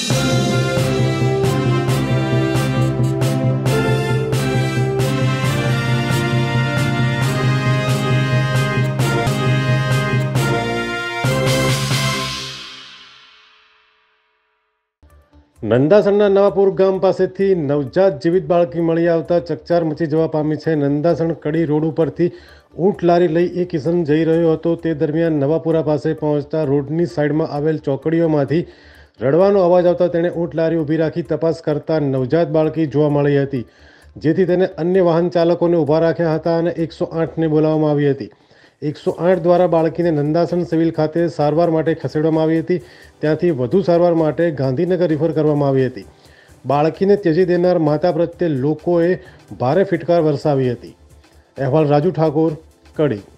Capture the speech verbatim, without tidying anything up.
નંદાસણના નવાપુર ગામ પાસેથી નવજાત જીવિત બાળકી મળી આવતા ચકચાર મચી જવા પામી છે। નંદાસણ કડી રોડ ઉપરથી ઊંટ લારી લઈ એક કિશન જઈ રહ્યો હતો। તે દરમિયાન નવાપુરા પાસે પહોંચતા રોડની સાઈડમાં આવેલ ચોકડીઓમાંથી રડવાનો અવાજ આવતા તેણે ઊંટ લારી ઊભી રાખી તપાસ કરતા નવજાત બાળકી જોવા મળી હતી, જેથી તેને અન્ય વાહન ચાલકોને ઊભા રાખ્યા હતા અને એકસો આઠને બોલાવવામાં આવી હતી। એકસો આઠ દ્વારા બાળકીને નંદાસણ સિવિલ ખાતે સારવાર માટે ખસેડવામાં આવી હતી। ત્યાંથી વધુ સારવાર માટે ગાંધીનગર રિફર કરવામાં આવી હતી। બાળકીને ત્યજી દેનાર માતા પ્રત્યે લોકોએ ભારે ફિટકાર વરસાવી હતી। અહેવાલ રાજુ ઠાકોર, કડી।